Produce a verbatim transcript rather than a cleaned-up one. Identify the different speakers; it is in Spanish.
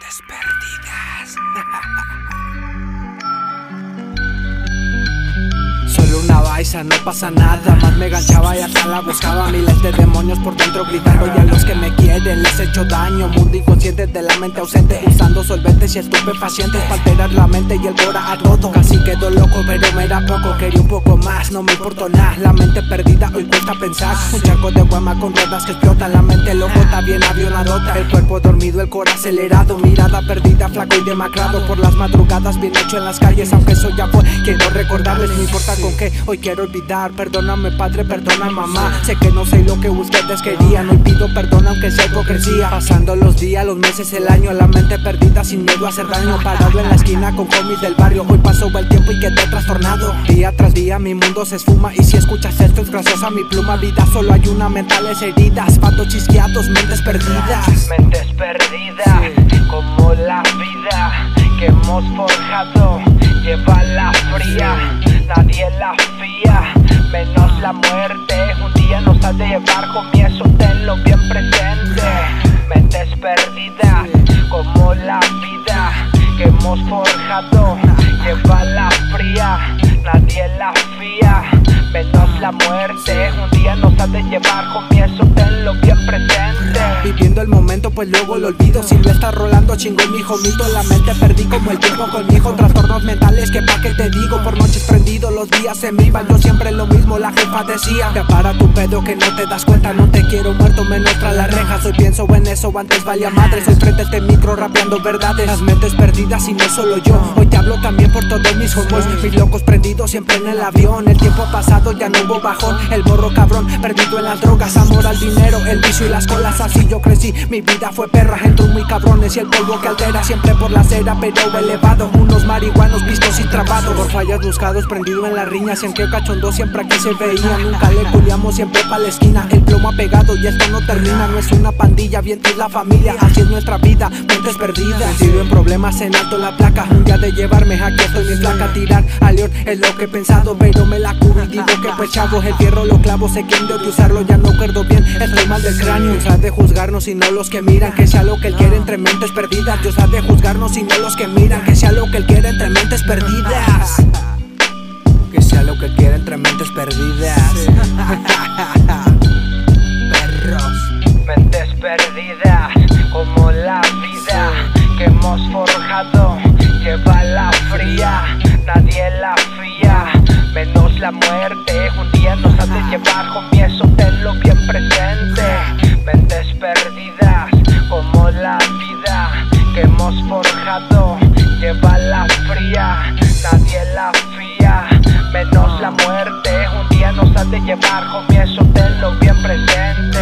Speaker 1: Mentes perdidas. Solo una baisa, no pasa nada. Más me ganchaba y hasta la buscaba. Miles de demonios por dentro gritando, y a los que me quieren les echo daño. Mundo inconsciente de la mente ausente, usando solventes y estupefacientes para alterar la mente y el cora a todo. Casi quedo loco, pero me era poco. Quería un poco más, no me importó nada. La mente perdida, hoy cuesta pensar. Un charco de guama con ruedas que explotan. La mente loco, está bien avionadota. El cuerpo dormido, el cora acelerado. Mirada perdida, flaco y demacrado. Por las madrugadas, bien hecho en las calles. Aunque eso ya fue, quiero recordarles. No importa con qué, hoy quiero olvidar. Perdóname padre, perdona mamá. Sé que no soy lo que ustedes querían. Hoy pido perdón aunque sea hipocresía. Pasando los días, los meses, el año. La mente perdida sin miedo a hacer daño. Parado en la esquina con homies del barrio. Hoy pasó el tiempo y quedé trastornado. Día tras día mi mundo se esfuma. Y si escuchas esto es gracias a mi pluma. Vida solo hay una, mentales heridas. Patos chisqueados, mentes perdidas.
Speaker 2: Mentes perdidas, como la vida que hemos forjado. Lleva la fría, nadie la fía, menos la muerte. Un día nos ha de llevar, homie, eso tenlo bien presente. Mentes perdidas, como la vida que hemos forjado. Lleva la fría, nadie la fía, menos la muerte. Un día nos ha de llevar, homie, eso tenlo bien presente.
Speaker 1: Viviendo el momento pues luego lo olvido. Si lo está rolando chingón mi jomito. La mente perdí como el tiempo con mi hijo. Trastornos mentales que pa' que te digo. Por noches prendido los días se me iban. Yo siempre lo mismo, la jefa decía. Ya para tu pedo que no te das cuenta. No te quiero muerto, menos tras las rejas. Hoy pienso en eso, antes valía madre. Soy frente a este micro rapeando verdades. Las mentes perdidas y no solo yo. Hoy te hablo también por todos mis homos. Mis locos prendidos siempre en el avión. El tiempo pasado ya no hubo bajón. El morro cabrón perdido en las drogas. Amor al dinero, el vicio y las colas. Así yo crecí, mi vida fue perra. Entro muy cabrones y el polvo que altera. Siempre por la acera pero elevado. Unos marihuanos vistos y trabados. Por fallas buscados, prendido en las riñas. En que cachondo siempre aquí se veía. Nunca le culiamos, siempre pa' la esquina. El plomo ha pegado y esto no termina. No es una pandilla, bien es la familia. Así es nuestra vida, mentes perdidas. Metido en problemas, en alto la placa. Un día de llevarme, aquí estoy mi placa. Tirar a león es lo que he pensado, pero me la cubro y digo que pues chavo. El fierro lo clavo, sé que han de usarlo. Ya no acuerdo bien, estoy mal del cráneo. Dios ha de juzgarnos y no los que miran. Que sea lo que él quiere entre mentes perdidas. Dios ha de juzgarnos y no los que miran. Que sea lo que él quiere entre mentes perdidas. Que sea lo que él quiere entre mentes perdidas. Perros.
Speaker 2: Mentes perdidas, como la vida que hemos forjado. Lleva la fría, nadie la fía, menos la muerte. Un día nos ha de llevar, homie, eso tenlo bien presente. Mentes perdidas, como la vida que hemos forjado. Lleva la fría, nadie la fía, menos la muerte. Un día nos ha de llevar, homie, eso tenlo bien presente.